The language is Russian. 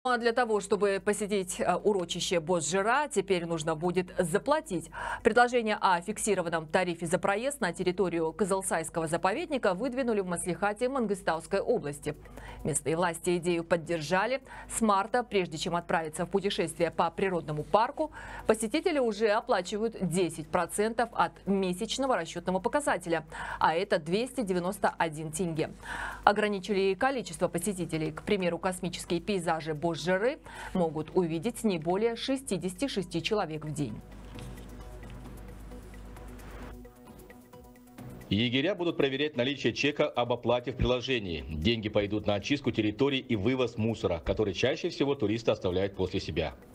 А для того, чтобы посетить урочище Бозжира, теперь нужно будет заплатить. Предложение о фиксированном тарифе за проезд на территорию Кызылсайского заповедника выдвинули в Маслихате Мангыстауской области. Местные власти идею поддержали. С марта, прежде чем отправиться в путешествие по природному парку, посетители уже оплачивают 10% от месячного расчетного показателя, а это 291 тенге. Ограничили количество посетителей. К примеру, космические пейзажи Бозжиры могут увидеть не более 66 человек в день. Егеря будут проверять наличие чека об оплате в приложении. Деньги пойдут на очистку территорий и вывоз мусора, который чаще всего туристы оставляют после себя.